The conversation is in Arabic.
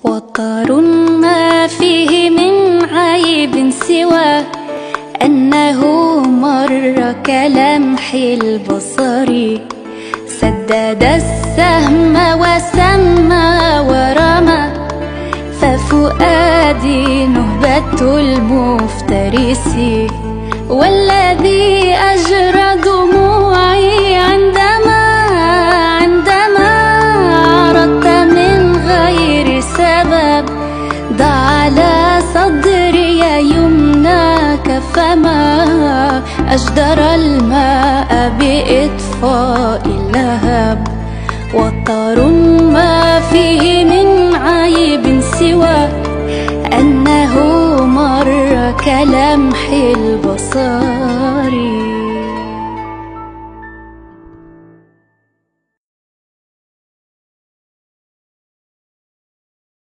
وطر ما فيه من عيب سوى أنه مر كلمح البصر، سدد السهم وسمى ورمى، ففؤادي نهبة المفترس، والذي أجرى دموعي عندما عرضت من غير سبب. ضع على صدري يمناك فما أجدر الماء بإطفاء اللهب. وطر ما فيه من عيب سوى أنه مر كلمح البصر.